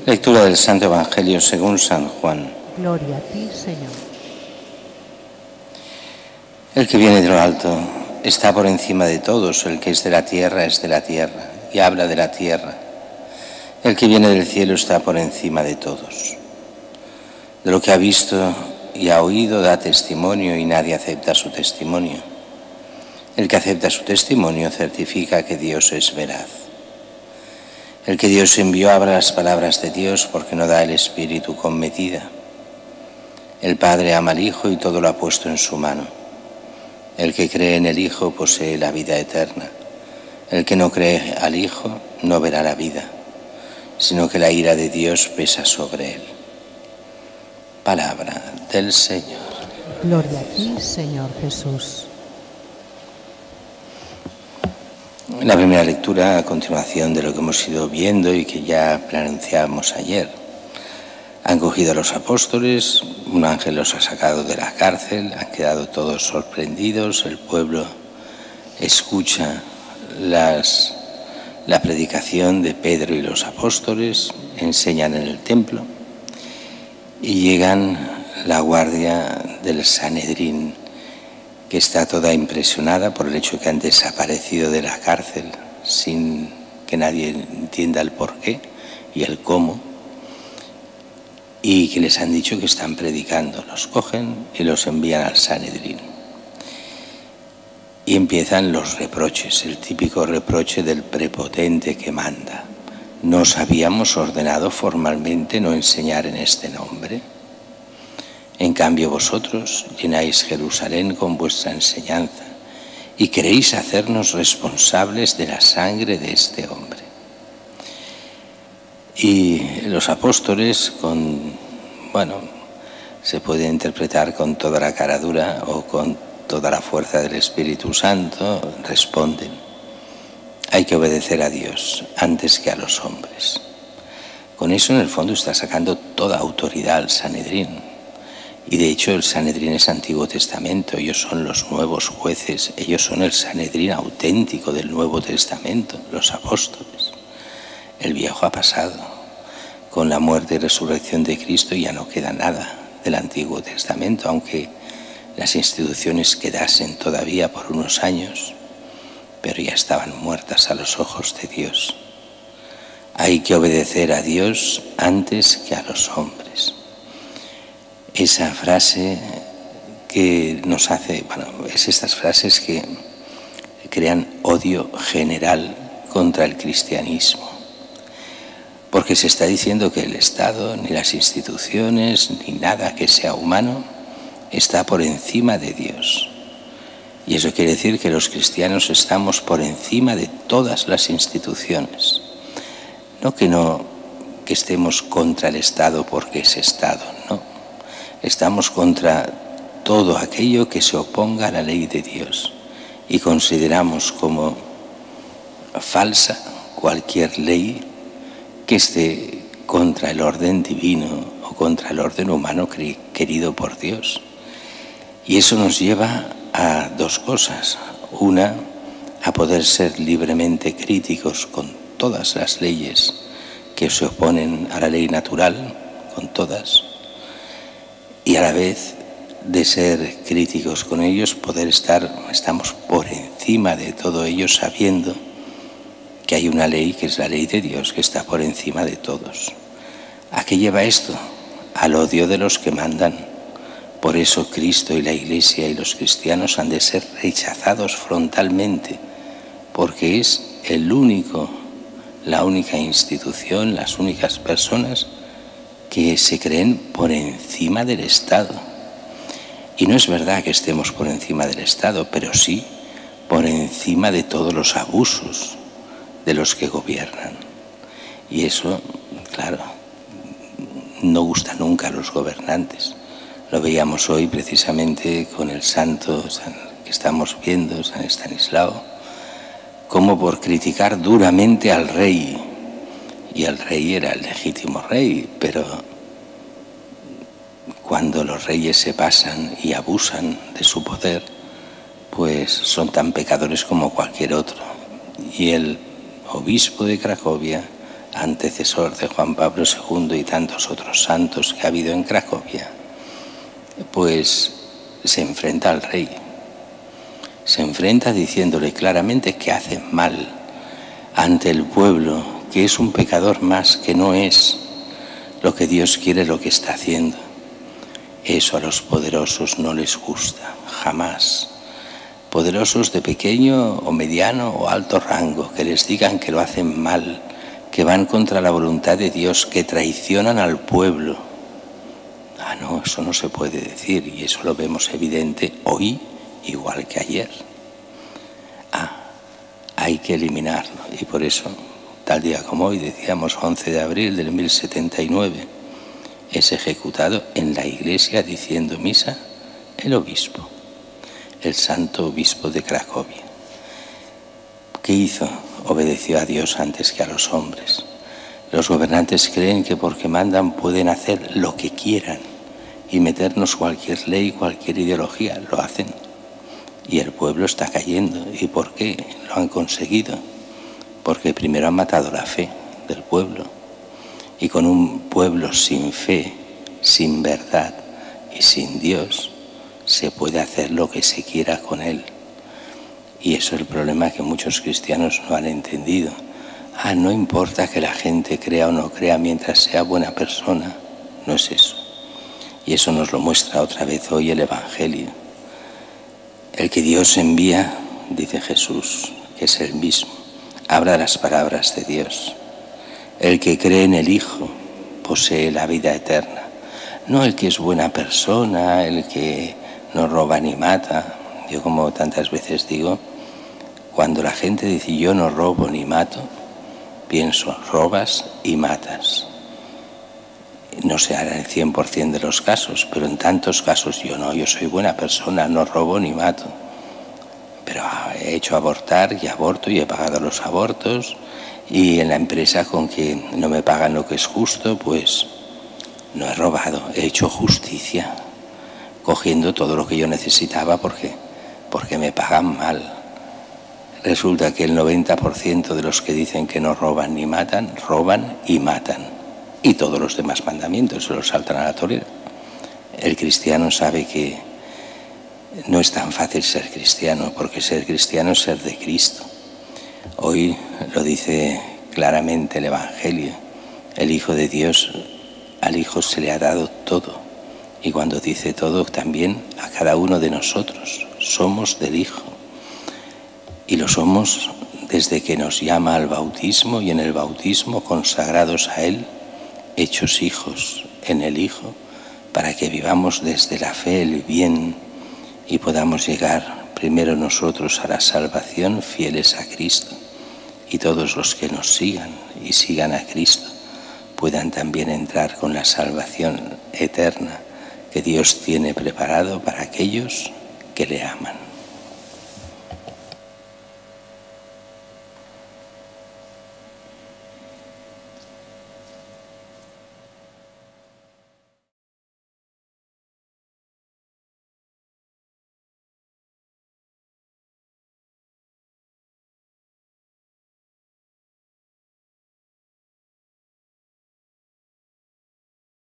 Lectura del Santo Evangelio según San Juan. Gloria a ti, Señor. El que viene de lo alto está por encima de todos, el que es de la tierra es de la tierra y habla de la tierra. El que viene del cielo está por encima de todos. De lo que ha visto y ha oído da testimonio y nadie acepta su testimonio. El que acepta su testimonio certifica que Dios es veraz. El que Dios envió habla las palabras de Dios porque no da el Espíritu con medida. El Padre ama al Hijo y todo lo ha puesto en su mano. El que cree en el Hijo posee la vida eterna. El que no cree al Hijo no verá la vida, sino que la ira de Dios pesa sobre él. Palabra del Señor. Gloria a ti, Señor Jesús. La primera lectura, a continuación de lo que hemos ido viendo y que ya pronunciamos ayer. Han cogido a los apóstoles, un ángel los ha sacado de la cárcel, han quedado todos sorprendidos, el pueblo escucha la predicación de Pedro y los apóstoles, enseñan en el templo y llegan la guardia del Sanedrín, que está toda impresionada por el hecho que han desaparecido de la cárcel sin que nadie entienda el porqué y el cómo, y que les han dicho que están predicando. Los cogen y los envían al Sanedrín. Y empiezan los reproches, el típico reproche del prepotente que manda. ¿Nos habíamos ordenado formalmente no enseñar en este nombre? En cambio vosotros llenáis Jerusalén con vuestra enseñanza y queréis hacernos responsables de la sangre de este hombre. Y los apóstoles, se puede interpretar con toda la cara dura o con toda la fuerza del Espíritu Santo, responden: hay que obedecer a Dios antes que a los hombres. Con eso en el fondo está sacando toda autoridad al Sanedrín. Y de hecho el Sanedrín es Antiguo Testamento, ellos son los nuevos jueces, ellos son el Sanedrín auténtico del Nuevo Testamento, los apóstoles. El viejo ha pasado. Con la muerte y resurrección de Cristo ya no queda nada del Antiguo Testamento, aunque las instituciones quedasen todavía por unos años, pero ya estaban muertas a los ojos de Dios. Hay que obedecer a Dios antes que a los hombres. Esa frase que nos hace, es estas frases que crean odio general contra el cristianismo. Porque se está diciendo que el Estado, ni las instituciones, ni nada que sea humano, está por encima de Dios. Y eso quiere decir que los cristianos estamos por encima de todas las instituciones. No que estemos contra el Estado porque es Estado, no. Estamos contra todo aquello que se oponga a la ley de Dios y consideramos como falsa cualquier ley que esté contra el orden divino o contra el orden humano querido por Dios. Y eso nos lleva a dos cosas. Una, a poder ser libremente críticos con todas las leyes que se oponen a la ley natural, con todas, y a la vez de ser críticos con ellos, estamos por encima de todo ello sabiendo que hay una ley que es la ley de Dios, que está por encima de todos. ¿A qué lleva esto? Al odio de los que mandan. Por eso Cristo y la Iglesia y los cristianos han de ser rechazados frontalmente, porque es la única institución, las únicas personas que se creen por encima del Estado. Y no es verdad que estemos por encima del Estado, pero sí por encima de todos los abusos de los que gobiernan. Y eso, claro, no gusta nunca a los gobernantes. Lo veíamos hoy precisamente con el santo que estamos viendo, San Estanislao, como por criticar duramente al rey, y el rey era el legítimo rey, pero cuando los reyes se pasan y abusan de su poder, pues son tan pecadores como cualquier otro. Y el obispo de Cracovia antecesor de Juan Pablo II y tantos otros santos que ha habido en Cracovia, pues se enfrenta al rey. Se enfrenta diciéndole claramente que hace mal ante el pueblo, que es un pecador más, que no es lo que Dios quiere lo que está haciendo. Eso a los poderosos no les gusta, jamás. Poderosos de pequeño o mediano o alto rango, que les digan que lo hacen mal, que van contra la voluntad de Dios, que traicionan al pueblo. Ah, no, eso no se puede decir, y eso lo vemos evidente hoy igual que ayer. Hay que eliminarlo, y por eso, tal día como hoy, decíamos 11 de abril del 1079, es ejecutado en la iglesia diciendo misa el obispo, el santo obispo de Cracovia. ¿Qué hizo? Obedeció a Dios antes que a los hombres. Los gobernantes creen que porque mandan pueden hacer lo que quieran y meternos cualquier ley, cualquier ideología. Lo hacen. Y el pueblo está cayendo. ¿Y por qué lo han conseguido? Porque primero han matado la fe del pueblo. Y con un pueblo sin fe, sin verdad y sin Dios, se puede hacer lo que se quiera con él. Y eso es el problema que muchos cristianos no han entendido. No importa que la gente crea o no crea mientras sea buena persona. No es eso. Y eso nos lo muestra otra vez hoy el Evangelio. El que Dios envía, dice Jesús, que es el mismo, habla las palabras de Dios. El que cree en el Hijo posee la vida eterna. No el que es buena persona, el que no roba ni mata. Yo, como tantas veces digo, cuando la gente dice yo no robo ni mato, pienso, robas y matas. No se hará el 100% de los casos, pero en tantos casos yo soy buena persona, no robo ni mato. Pero he hecho abortar y aborto y he pagado los abortos, y en la empresa con que no me pagan lo que es justo, pues no he robado, he hecho justicia, cogiendo todo lo que yo necesitaba porque me pagan mal. Resulta que el 90% de los que dicen que no roban ni matan, roban y matan. Y todos los demás mandamientos se los saltan a la torera. El cristiano sabe que no es tan fácil ser cristiano, porque ser cristiano es ser de Cristo. Hoy lo dice claramente el Evangelio. El Hijo de Dios, al Hijo se le ha dado todo. Y cuando dice todo, también a cada uno de nosotros. Somos del Hijo. Y lo somos desde que nos llama al bautismo, y en el bautismo consagrados a Él, hechos hijos en el Hijo, para que vivamos desde la fe el bien y podamos llegar primero nosotros a la salvación fieles a Cristo, y todos los que nos sigan y sigan a Cristo puedan también entrar con la salvación eterna que Dios tiene preparado para aquellos que le aman.